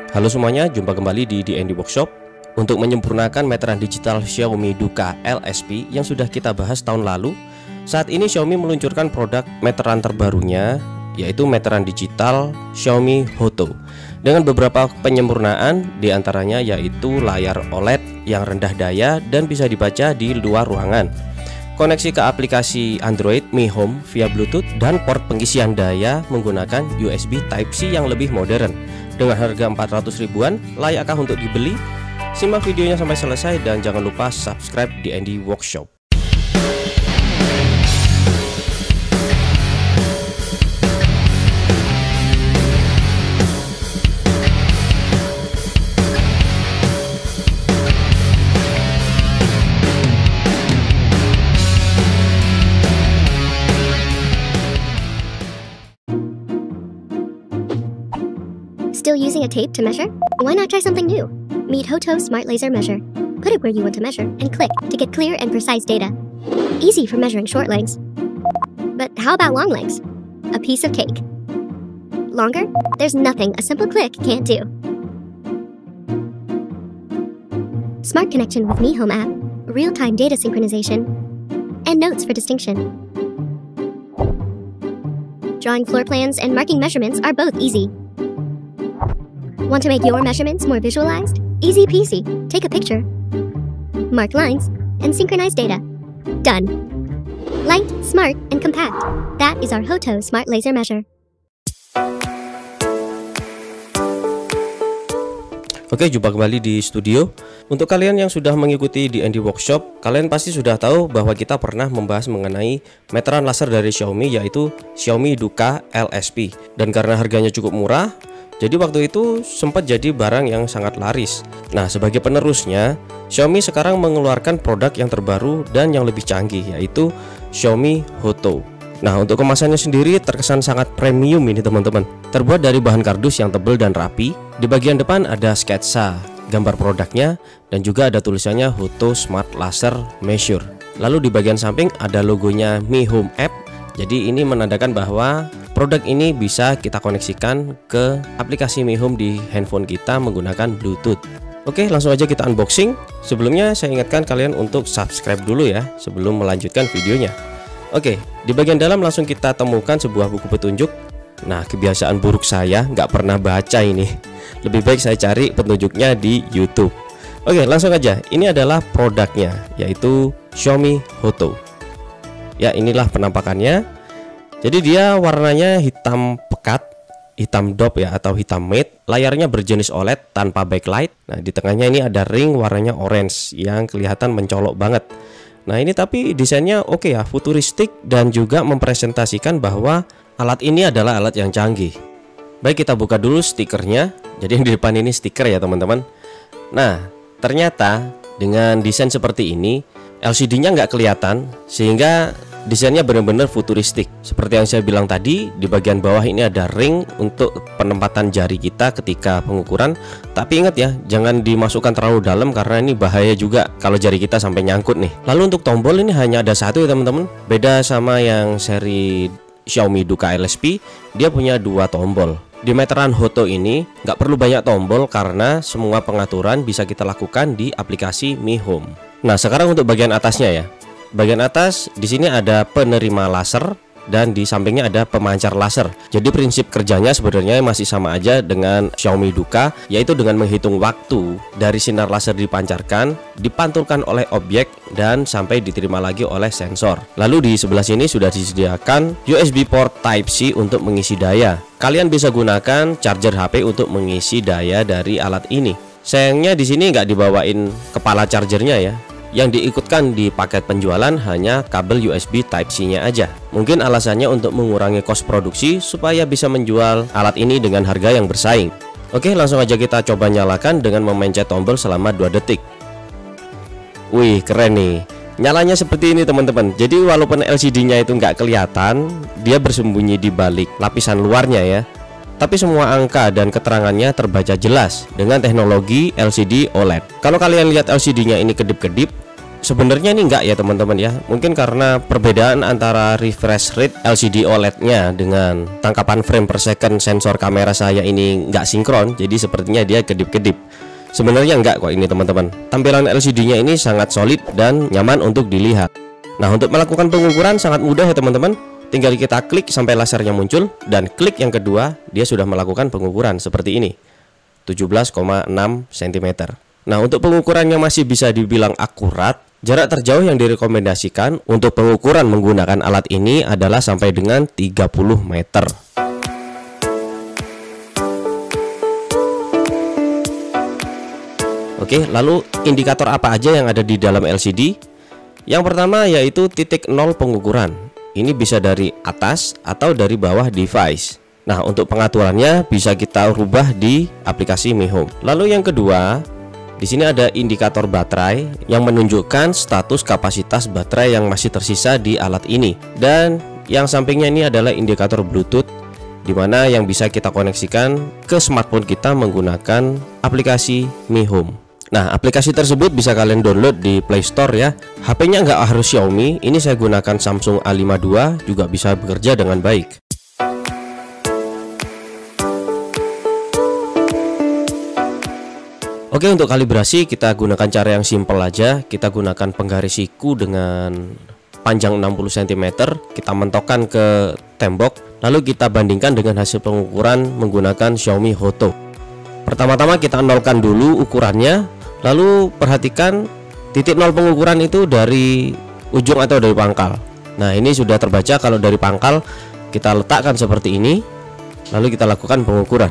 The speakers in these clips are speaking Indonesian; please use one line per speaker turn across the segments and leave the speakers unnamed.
Halo semuanya, jumpa kembali di DND Workshop. Untuk menyempurnakan meteran digital Xiaomi Duka LSP yang sudah kita bahas tahun lalu, saat ini Xiaomi meluncurkan produk meteran terbarunya, yaitu meteran digital Xiaomi Hoto dengan beberapa penyempurnaan, diantaranya yaitu layar OLED yang rendah daya dan bisa dibaca di luar ruangan, koneksi ke aplikasi Android Mi Home via Bluetooth, dan port pengisian daya menggunakan USB Type-C yang lebih modern. Dengan harga 400 ribuan, layakkah untuk dibeli? Simak videonya sampai selesai dan jangan lupa subscribe DND Workshop.
Still using a tape to measure? Why not try something new? Meet Hoto Smart Laser Measure. Put it where you want to measure and click to get clear and precise data. Easy for measuring short lengths. But how about long lengths? A piece of cake. Longer? There's nothing a simple click can't do. Smart connection with Mi Home app, real-time data synchronization, and notes for distinction. Drawing floor plans and marking measurements are both easy. Want to make your measurements more visualized? Easy peasy. Take a picture, mark lines, and synchronize data. Done. Light, smart, and compact. That is our Hoto Smart Laser Measure.
Oke, jumpa kembali di studio. Untuk kalian yang sudah mengikuti DND Workshop, kalian pasti sudah tahu bahwa kita pernah membahas mengenai meteran laser dari Xiaomi, yaitu Xiaomi Duka LSP. Dan karena harganya cukup murah, jadi waktu itu sempat jadi barang yang sangat laris. Nah, sebagai penerusnya, Xiaomi sekarang mengeluarkan produk yang terbaru dan yang lebih canggih, yaitu Xiaomi Hoto. Nah, untuk kemasannya sendiri terkesan sangat premium ini teman-teman. Terbuat dari bahan kardus yang tebal dan rapi. Di bagian depan ada sketsa gambar produknya dan juga ada tulisannya Hoto Smart Laser Measure. Lalu di bagian samping ada logonya Mi Home App. Jadi ini menandakan bahwa produk ini bisa kita koneksikan ke aplikasi Mi Home di handphone kita menggunakan Bluetooth. Oke, langsung aja kita unboxing. Sebelumnya saya ingatkan kalian untuk subscribe dulu ya sebelum melanjutkan videonya. Oke, di bagian dalam langsung kita temukan sebuah buku petunjuk. Nah, kebiasaan buruk saya nggak pernah baca ini. Lebih baik saya cari petunjuknya di YouTube. Oke, langsung aja. Ini adalah produknya, yaitu Xiaomi Hoto. Ya, inilah penampakannya. Jadi dia warnanya hitam pekat, hitam dop ya, atau hitam matte. Layarnya berjenis OLED tanpa backlight. Nah, di tengahnya ini ada ring warnanya orange yang kelihatan mencolok banget. Nah, ini tapi desainnya oke ya, futuristik dan juga mempresentasikan bahwa alat ini adalah alat yang canggih. Baik, kita buka dulu stikernya. Jadi yang di depan ini stiker ya teman-teman. Nah, ternyata dengan desain seperti ini LCD-nya nggak kelihatan, sehingga desainnya benar-benar futuristik. Seperti yang saya bilang tadi, di bagian bawah ini ada ring untuk penempatan jari kita ketika pengukuran. Tapi ingat ya, jangan dimasukkan terlalu dalam karena ini bahaya juga kalau jari kita sampai nyangkut nih. Lalu untuk tombol ini hanya ada satu ya teman-teman. Beda sama yang seri Xiaomi Duka LSP, dia punya dua tombol. Di meteran Hoto ini nggak perlu banyak tombol karena semua pengaturan bisa kita lakukan di aplikasi Mi Home. Nah, sekarang untuk bagian atasnya ya. Bagian atas di sini ada penerima laser dan di sampingnya ada pemancar laser. Jadi prinsip kerjanya sebenarnya masih sama aja dengan Xiaomi Duka, yaitu dengan menghitung waktu dari sinar laser dipancarkan, dipantulkan oleh objek dan sampai diterima lagi oleh sensor. Lalu di sebelah sini sudah disediakan USB port Type-C untuk mengisi daya. Kalian bisa gunakan charger HP untuk mengisi daya dari alat ini. Sayangnya di sini nggak dibawain kepala chargernya ya. Yang diikutkan di paket penjualan hanya kabel USB Type-C-nya aja. Mungkin alasannya untuk mengurangi kos produksi supaya bisa menjual alat ini dengan harga yang bersaing. Oke, langsung aja kita coba nyalakan dengan memencet tombol selama 2 detik. Wih, keren nih. Nyalanya seperti ini teman-teman. Jadi walaupun LCD-nya itu nggak kelihatan, dia bersembunyi di balik lapisan luarnya ya. Tapi semua angka dan keterangannya terbaca jelas dengan teknologi LCD OLED. Kalau kalian lihat LCD-nya ini kedip-kedip, Sebenarnya ini enggak ya teman-teman ya. Mungkin karena perbedaan antara refresh rate LCD OLED-nya dengan tangkapan frame per second sensor kamera saya ini enggak sinkron, jadi sepertinya dia kedip-kedip. Sebenarnya enggak kok ini teman-teman. Tampilan LCD-nya ini sangat solid dan nyaman untuk dilihat. Nah, untuk melakukan pengukuran sangat mudah ya teman-teman. Tinggal kita klik sampai lasernya muncul, dan klik yang kedua dia sudah melakukan pengukuran seperti ini, 17,6 cm. Nah, untuk pengukurannya masih bisa dibilang akurat. Jarak terjauh yang direkomendasikan untuk pengukuran menggunakan alat ini adalah sampai dengan 30 meter. Oke, lalu indikator apa aja yang ada di dalam LCD? Yang pertama yaitu titik nol pengukuran. Ini bisa dari atas atau dari bawah device. Nah, untuk pengaturannya bisa kita rubah di aplikasi Mi Home. Lalu yang kedua, di sini ada indikator baterai yang menunjukkan status kapasitas baterai yang masih tersisa di alat ini. Dan yang sampingnya ini adalah indikator Bluetooth, di mana yang bisa kita koneksikan ke smartphone kita menggunakan aplikasi Mi Home. Nah, aplikasi tersebut bisa kalian download di Play Store ya. HP-nya nggak harus Xiaomi, ini saya gunakan Samsung A52 juga bisa bekerja dengan baik. Oke, untuk kalibrasi kita gunakan cara yang simpel aja. Kita gunakan penggaris siku dengan panjang 60 cm. Kita mentokkan ke tembok, lalu kita bandingkan dengan hasil pengukuran menggunakan Xiaomi Hoto. Pertama-tama kita nolkan dulu ukurannya, lalu perhatikan titik nol pengukuran itu dari ujung atau dari pangkal. Nah, ini sudah terbaca. Kalau dari pangkal kita letakkan seperti ini, lalu kita lakukan pengukuran.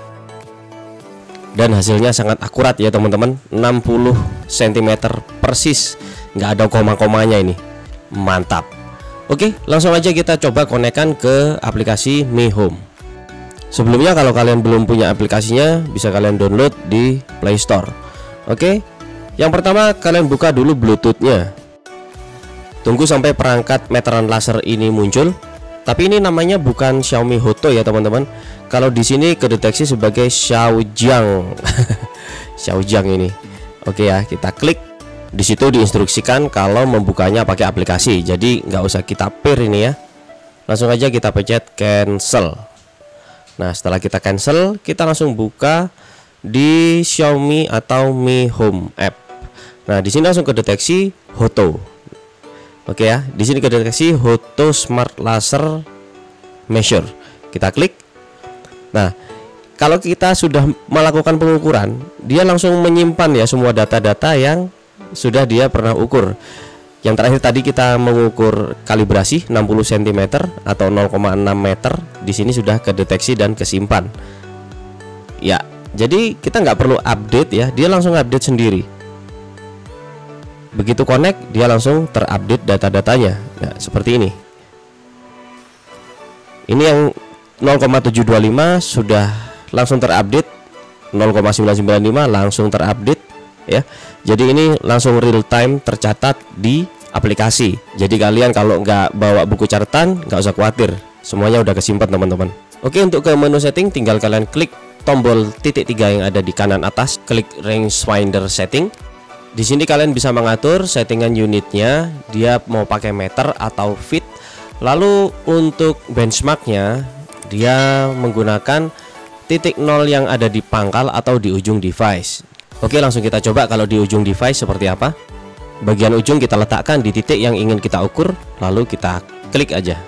Dan hasilnya sangat akurat ya teman-teman, 60 cm persis, nggak ada koma-komanya ini, mantap. Oke, langsung aja kita coba konekkan ke aplikasi Mi Home. Sebelumnya kalau kalian belum punya aplikasinya, bisa kalian download di Play Store. Oke, yang pertama kalian buka dulu Bluetooth-nya. Tunggu sampai perangkat meteran laser ini muncul. Tapi ini namanya bukan Xiaomi Hoto ya teman-teman. Kalau di sini kedeteksi sebagai Xiaojiang. Xiaojiang ini. Oke ya, kita klik. Di situ diinstruksikan kalau membukanya pakai aplikasi. Jadi nggak usah kita pair ini ya. Langsung aja kita pencet cancel. Nah, setelah kita cancel, kita langsung buka di Xiaomi atau Mi Home app. Nah, di sini langsung kedeteksi Hoto. Oke ya, di sini kedeteksi Hoto Smart Laser Measure. Kita klik. Nah, kalau kita sudah melakukan pengukuran, dia langsung menyimpan ya semua data-data yang sudah dia pernah ukur. Yang terakhir tadi kita mengukur kalibrasi 60 cm atau 0,6 meter. Di sini sudah kedeteksi dan kesimpan. Ya, jadi kita nggak perlu update ya, dia langsung update sendiri. Begitu connect, dia langsung terupdate data-datanya. Nah, seperti ini. Ini yang 0,725 sudah langsung terupdate, 0,995 langsung terupdate ya. Jadi ini langsung real time tercatat di aplikasi. Jadi kalian kalau nggak bawa buku catatan nggak usah khawatir, semuanya udah kesimpan teman-teman. Oke, untuk ke menu setting tinggal kalian klik tombol titik 3 yang ada di kanan atas, klik rangefinder setting. Di sini kalian bisa mengatur settingan unitnya, dia mau pakai meter atau feet. Lalu untuk benchmarknya, dia menggunakan titik nol yang ada di pangkal atau di ujung device. Oke, langsung kita coba kalau di ujung device seperti apa. Bagian ujung kita letakkan di titik yang ingin kita ukur, lalu kita klik aja.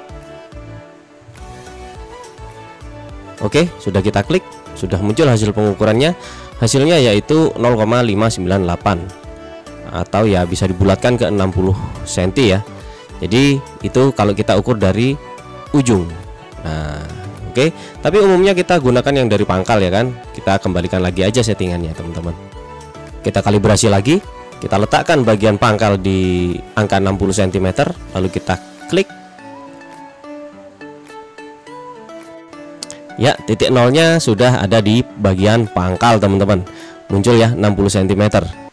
Oke, sudah kita klik, sudah muncul hasil pengukurannya. Hasilnya yaitu 0,598 atau ya bisa dibulatkan ke 60 cm ya. Jadi itu kalau kita ukur dari ujung. Nah, oke. Tapi umumnya kita gunakan yang dari pangkal ya kan. Kita kembalikan lagi aja settingannya teman-teman. Kita kalibrasi lagi. Kita letakkan bagian pangkal di angka 60 cm, lalu kita klik. Ya, titik nolnya sudah ada di bagian pangkal teman-teman. Muncul ya 60 cm.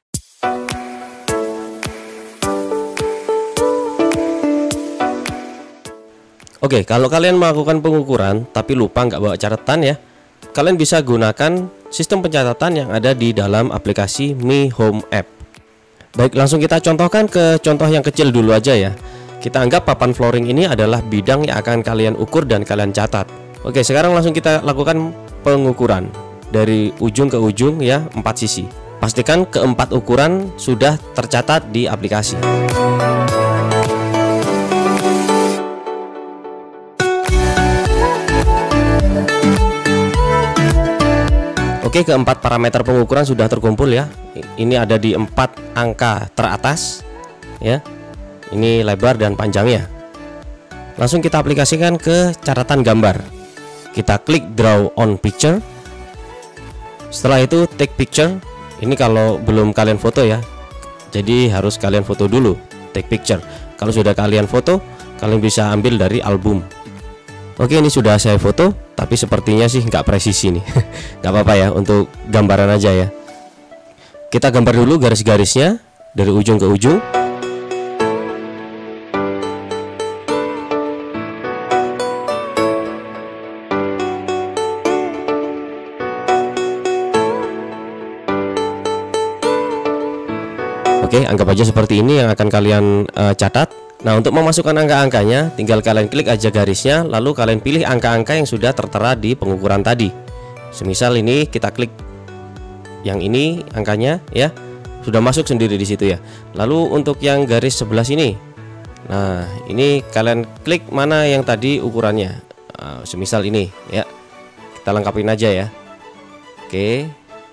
Oke, kalau kalian melakukan pengukuran tapi lupa nggak bawa catatan ya, kalian bisa gunakan sistem pencatatan yang ada di dalam aplikasi Mi Home app. Baik, langsung kita contohkan ke contoh yang kecil dulu aja ya. Kita anggap papan flooring ini adalah bidang yang akan kalian ukur dan kalian catat. Oke, sekarang langsung kita lakukan pengukuran dari ujung ke ujung ya, 4 sisi. Pastikan keempat ukuran sudah tercatat di aplikasi. Oke, keempat parameter pengukuran sudah terkumpul ya. Ini ada di 4 angka teratas ya. Ini lebar dan panjangnya. Langsung kita aplikasikan ke catatan gambar. Kita klik draw on picture. Setelah itu take picture. Ini kalau belum kalian foto ya. Jadi harus kalian foto dulu, take picture. Kalau sudah kalian foto, kalian bisa ambil dari album. Oke, ini sudah saya foto, tapi sepertinya sih nggak presisi nih. Nggak apa-apa ya, untuk gambaran aja ya. Kita gambar dulu garis-garisnya dari ujung ke ujung. Oke, anggap aja seperti ini yang akan kalian catat. Nah, untuk memasukkan angka-angkanya, tinggal kalian klik aja garisnya, lalu kalian pilih angka-angka yang sudah tertera di pengukuran tadi. Semisal ini kita klik yang ini angkanya ya, sudah masuk sendiri di situ ya. Lalu untuk yang garis sebelah sini, nah ini kalian klik mana yang tadi ukurannya. Semisal ini ya, kita lengkapin aja ya. Oke,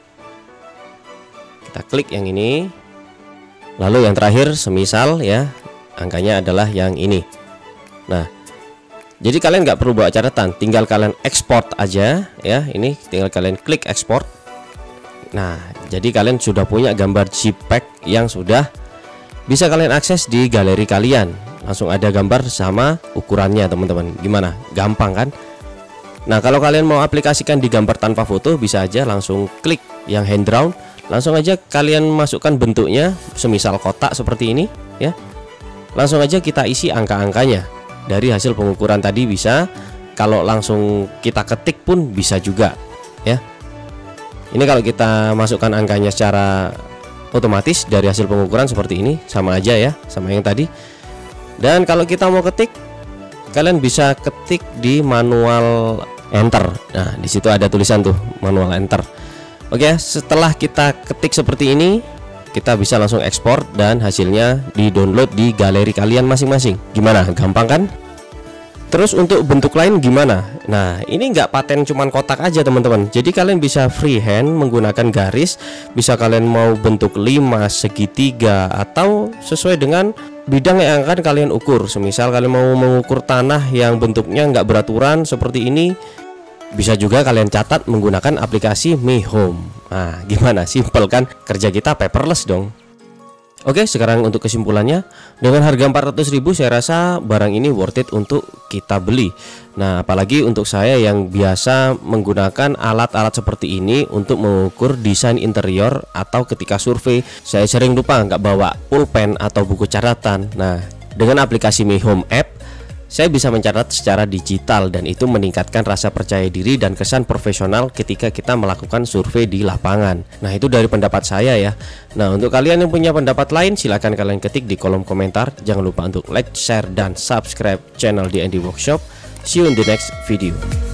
kita klik yang ini. Lalu yang terakhir semisal ya, angkanya adalah yang ini. Nah, jadi kalian nggak perlu bawa catatan, tinggal kalian export aja ya. Ini tinggal kalian klik export. Nah, jadi kalian sudah punya gambar JPEG yang sudah bisa kalian akses di galeri kalian. Langsung ada gambar sama ukurannya teman-teman. Gimana? Gampang kan? Nah, kalau kalian mau aplikasikan di gambar tanpa foto, bisa aja langsung klik yang hand drawn. Langsung aja kalian masukkan bentuknya, semisal kotak seperti ini ya. Langsung aja kita isi angka-angkanya dari hasil pengukuran tadi bisa. Kalau langsung kita ketik pun bisa juga ya. Ini kalau kita masukkan angkanya secara otomatis dari hasil pengukuran seperti ini, sama aja ya sama yang tadi. Dan kalau kita mau ketik, kalian bisa ketik di manual enter. Nah, di situ ada tulisan tuh manual enter. Oke, setelah kita ketik seperti ini, kita bisa langsung ekspor dan hasilnya di-download di galeri kalian masing-masing. Gimana? Gampang kan? Terus untuk bentuk lain gimana? Nah, ini nggak paten cuman kotak aja teman-teman. Jadi kalian bisa freehand menggunakan garis. Bisa kalian mau bentuk 5, segitiga, atau sesuai dengan bidang yang akan kalian ukur. Semisal kalian mau mengukur tanah yang bentuknya nggak beraturan seperti ini, bisa juga kalian catat menggunakan aplikasi My Home. Nah, gimana? Simpel kan? Kerja kita paperless dong. Oke, sekarang untuk kesimpulannya, dengan harga 400.000 saya rasa barang ini worth it untuk kita beli. Nah, apalagi untuk saya yang biasa menggunakan alat-alat seperti ini untuk mengukur desain interior, atau ketika survei saya sering lupa nggak bawa pulpen atau buku catatan. Nah, dengan aplikasi My Home App, saya bisa mencatat secara digital dan itu meningkatkan rasa percaya diri dan kesan profesional ketika kita melakukan survei di lapangan. Nah, itu dari pendapat saya ya. Nah, untuk kalian yang punya pendapat lain, silahkan kalian ketik di kolom komentar. Jangan lupa untuk like, share, dan subscribe channel DND Workshop. See you in the next video.